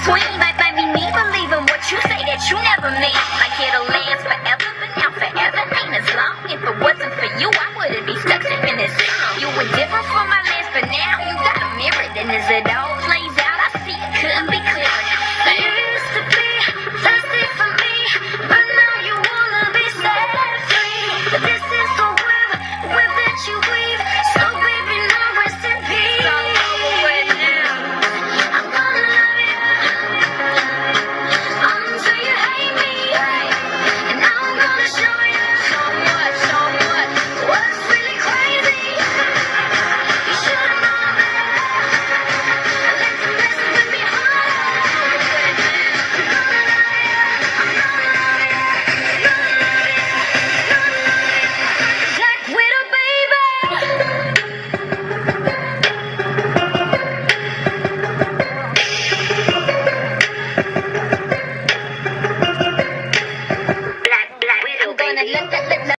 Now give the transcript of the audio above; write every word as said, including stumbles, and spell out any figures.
queen. Might might be me believing what you say that you never mean. Like it'll last forever, but now forever ain't as long. If it wasn't for you, I wouldn't be stuck in this. You were different from my last, but now you got a mirror. Then is it all place?